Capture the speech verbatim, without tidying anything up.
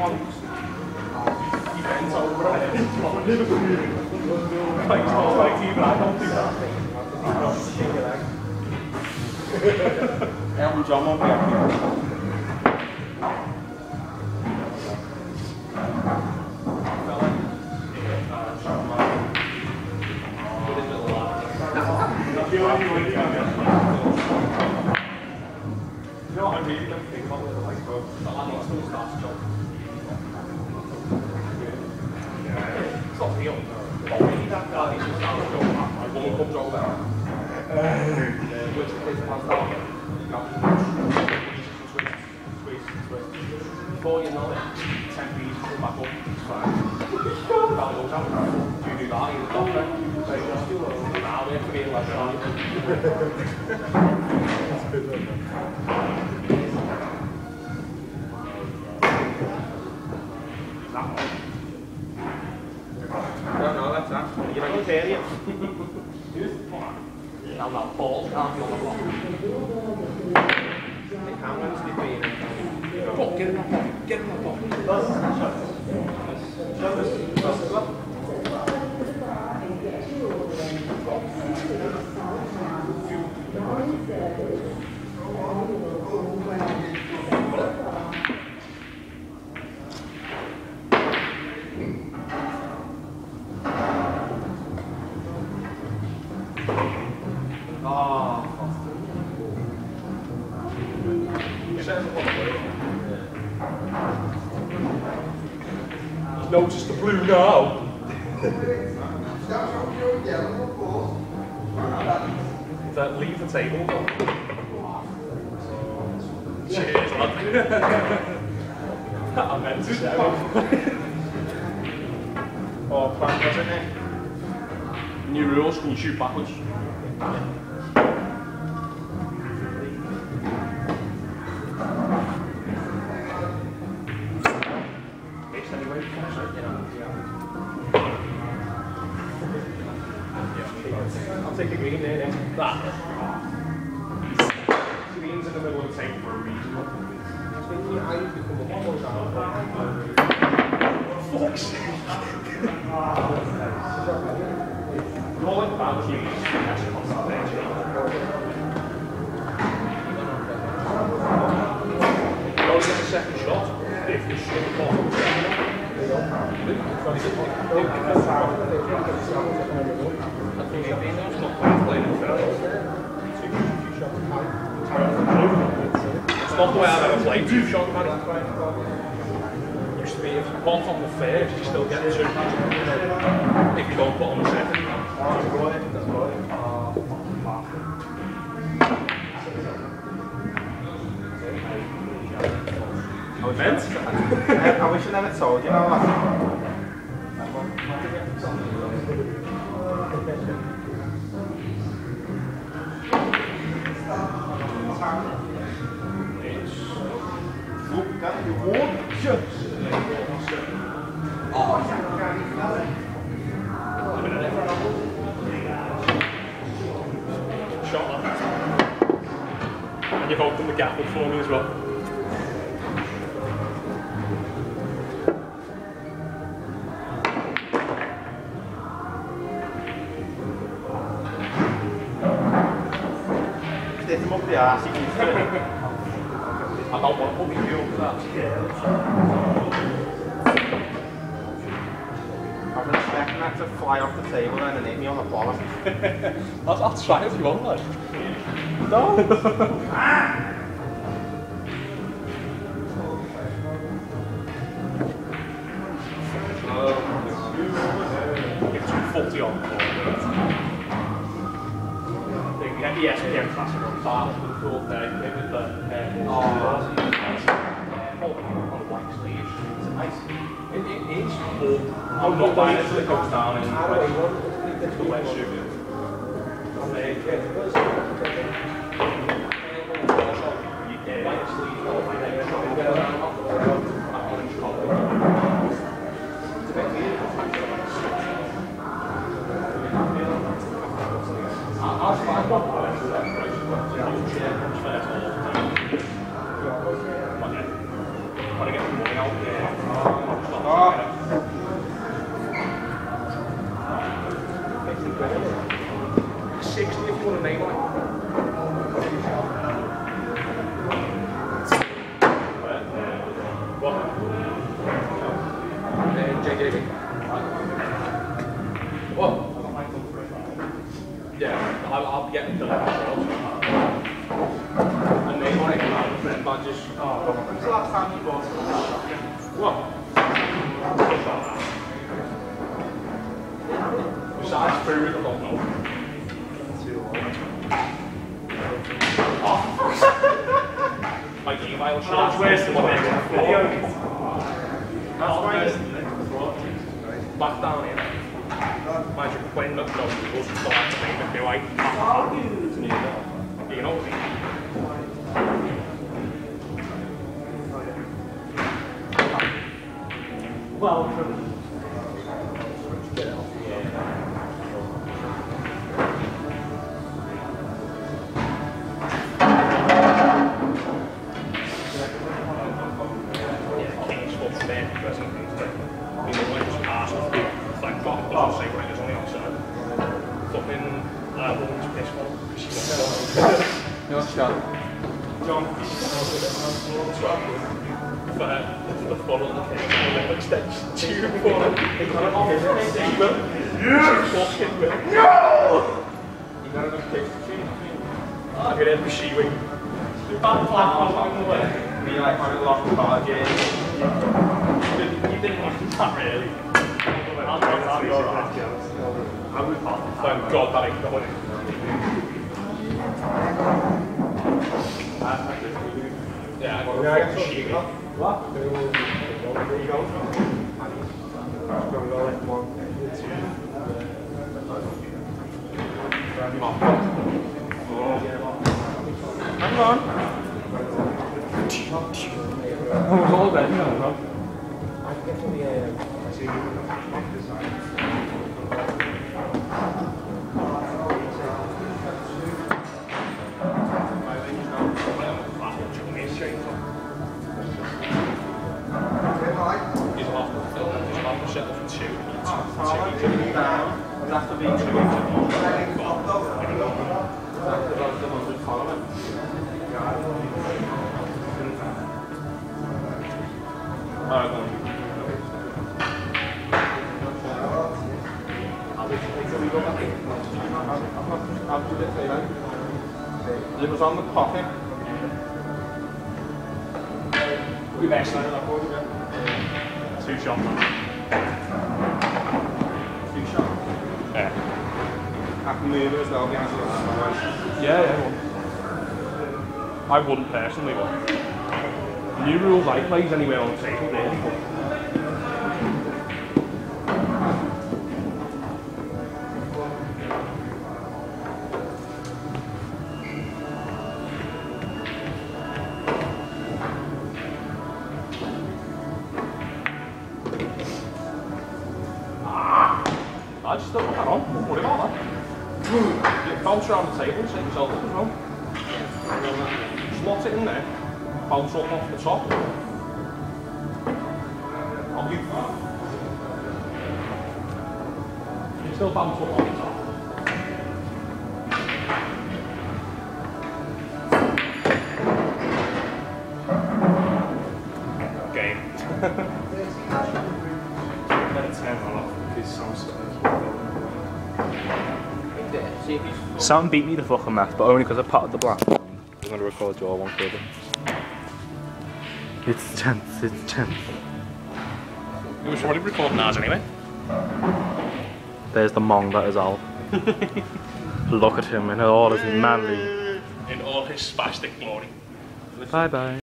once. He bent over and it's from Liverpool. Like, it's not like even I don't do that. Elton John won't be happy. You know what I really don't think about it, like, bro, the lad needs to start to jump. It's not real. But really, that guy needs to start to jump. Like, one comes over there. Which is his pants down. Twist, twist, twist. Before you know it, ten feet, come back up. It's fine. That goes out. Do you do that? You're the doctor. Now we're feeling like that. No, no, that's that. You're vegetarian. Now that balls can't be on the block. They can't when it's between them. Oh, get in that pot. Get in that pot. Show us. Show us. Notice the blue now. That leave the table. Cheers, lad. I meant to show. Oh, plant wasn't it? New rules, can you shoot backwards? I'll take the green there then. That. Green's in the middle of the table for a reason. Fuck's sake. Roll it back, please. Go get the second shot. If you shoot the ball. It's not the way I've ever played two shot, man. Used to be if you can't on the first, you still get two. If you don't put on the second. I meant? I wish I never told you, you know what? Look, that you warm. Oh, shot that. And you've opened the gap up for me as well. Stick him up the arse, you can fit it. I don't want to put me fuel for that. I was expecting that to fly off the table then and hit me on the bollock. I'll, I'll try if you want, like. No! Ah! It's two forty on the floor. Get the S P M classic on top of the cool day. It was the uh, oh, on the white sleeves. It's nice. It, it is, but I'm not buying it until it goes down in the wet shoe. White sleeves, all my legs. Orange collar. It's a bit weird. I'll find one. Want to get the money out there. J J B. What? Yeah, I'll, I'll be getting the left and they want to get out of the badges. Oh, when's the last time you bought it? What? Besides food, I don't know. Oh. My email shit. That's worse than what they're for. That's worse than it. Back down here. Imagine when the no goes to the left of me, do I? You know what I mean? Well, John. John. For the follow the cake, the extension tube for it. He got it off his table. Yes! Fucking no! He got enough cake to change. Look at every she wing. The bad flat along the way. Me like on a long card game. You didn't want that really. I'll go right. I would thank God that ain't going in. Yeah, I got yeah, a sheet. What? There you go. I'm going to go like one, two. Hang on. I was all ready now, huh? I get to the air. See you. After being two inches, it was on the pocket. We've actually two shots. Two shots. Yeah. I can move it as well behind the Yeah, yeah, I wouldn't. I wouldn't personally, but new rules I plays anywhere on the table, really. But I just don't hang on, don't worry about that. You bounce around the table and set yourself up as well. Slot it in there, bounce up off the top. I'll do that. You still bounce up off the top. Game. Let's turn that off because some stuff. Sam beat me the fucking math, but only because I patted the black. I'm going to record your one further. It's tense, it's tense. We were already recording ours anyway. There's the mong that is Al. Look at him in all his manly. In all his spastic glory. Bye bye.